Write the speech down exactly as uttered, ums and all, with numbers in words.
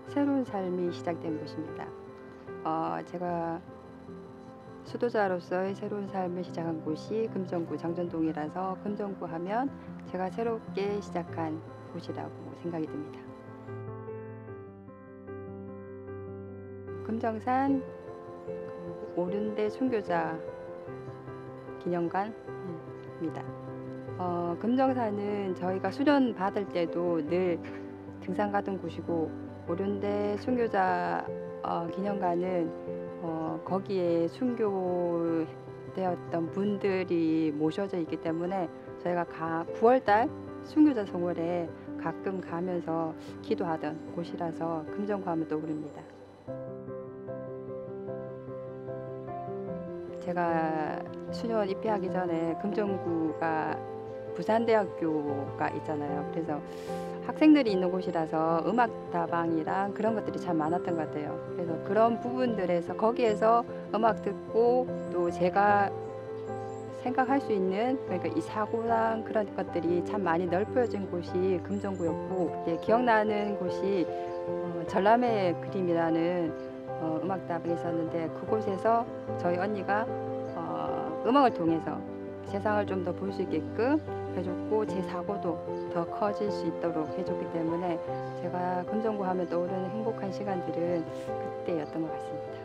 새로운 삶이 시작된 곳입니다. 어, 제가 수도자로서의 새로운 삶을 시작한 곳이 금정구 장전동이라서 금정구 하면 제가 새롭게 시작한 곳이라고 생각이 듭니다. 금정산 오륜대 순교자 기념관입니다. 어, 금정산은 저희가 수련 받을 때도 늘 등산 가던 곳이고, 오륜대 순교자 어, 기념관은 어, 거기에 순교되었던 분들이 모셔져 있기 때문에 저희가 가, 구월달 순교자 성월에 가끔 가면서 기도하던 곳이라서 금정구 하면 떠오릅니다. 제가 수련 입회하기 전에 금정구가 부산대학교가 있잖아요. 그래서 학생들이 있는 곳이라서 음악다방이랑 그런 것들이 참 많았던 것 같아요. 그래서 그런 부분들에서 거기에서 음악 듣고 또 제가 생각할 수 있는, 그러니까 이 사고랑 그런 것들이 참 많이 넓혀진 곳이 금정구였고, 이제 기억나는 곳이 어, 전람회 그림이라는 어, 음악다방이 있었는데, 그곳에서 저희 언니가 어, 음악을 통해서 세상을 좀 더 볼 수 있게끔 해줬고, 제 사고도 더 커질 수 있도록 해줬기 때문에 제가 금정구 하면 떠오르는 행복한 시간들은 그때였던 것 같습니다.